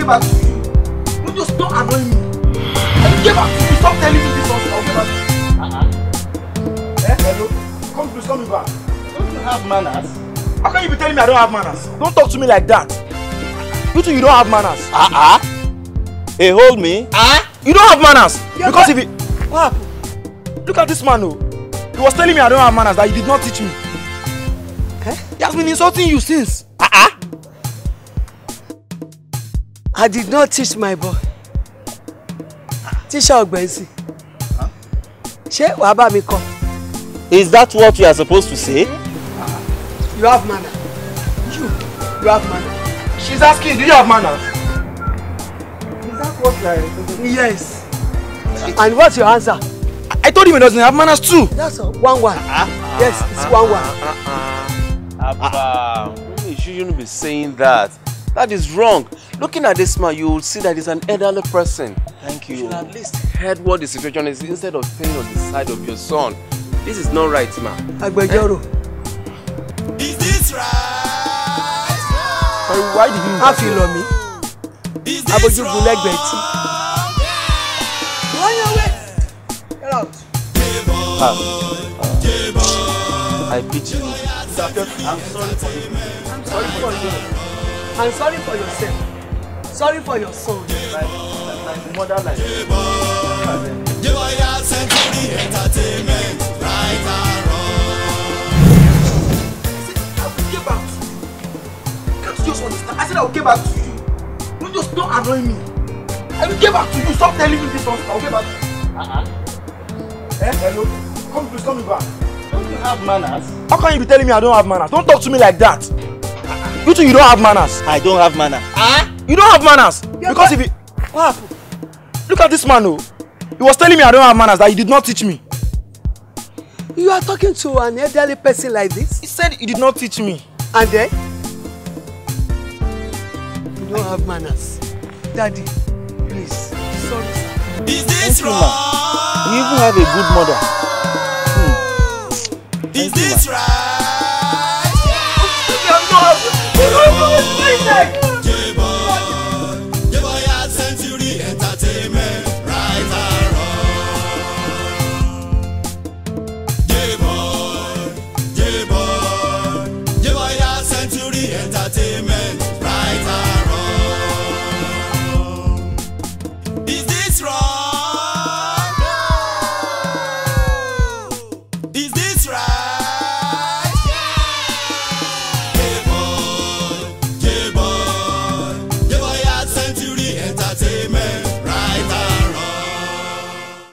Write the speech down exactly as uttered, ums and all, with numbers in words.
back to you. You just don't annoy me. I will get back to you. Stop telling me this nonsense. I'll get back to you. Uh-huh. Eh? Hello? Come please, come back. Don't you have manners? How can you be telling me I don't have manners? Don't talk to me like that. You two, you don't have manners. Uh-uh. Hey, hold me. Ah? Uh? You don't have manners. Yeah, because but... if it... What happened? Look at this man, oh. He was telling me I don't have manners, that he did not teach me. Eh? He has been insulting you since. Uh-uh. I did not teach my boy. Teacher Ogbensi. Huh? Ṣé wàá bá mi kọ́? Is that what you are supposed to say? Uh-uh. You have manners. You, you have manners. She's asking, do you have manners? Is that what you are? Yes. And what's your answer? I told him he doesn't have manners too. That's all. One one. Uh-uh. Yes, it's uh-uh. one one. Uh-uh. Abba, you shouldn't be saying that. That is wrong. Looking at this man, you will see that he's an elderly person. Thank you. You should at least heard what the situation is instead of staying on the side of your son. This is not right, man. Agbẹjọ́rò. Eh? Is this right? Sorry, why did you? Half you love me. Abojugun lẹ́gbẹ̀ẹ́ tí. Go on your way. Get out. Ah, uh, I pity you. I'm sorry for you. I'm sorry for you. I'm sorry for yourself. Sorry for your son. Like, like mother, like. Joya Century Entertainment, right and wrong. I will get back to you. Can't you just understand? I said I will get back to you. You just don't annoy me. I will get back to you. Stop telling me this nonsense. I will get back to you. Uh-huh. Eh? Hello? Come please, come back. Don't you have manners? How can you be telling me I don't have manners? Don't talk to me like that. You two, you don't have manners. I don't have manners. Ah? You don't have manners. Yeah, because but... if it... What happened? Look at this man, oh. He was telling me I don't have manners, that he did not teach me. You are talking to an elderly person like this? He said he did not teach me. And then? You don't have manners. Daddy, please. Sorry, sir. Is this wrong? right? You even have a good mother. Hmm. Is this right? Joya Century Entertainment, right and wrong. Joya Century Entertainment.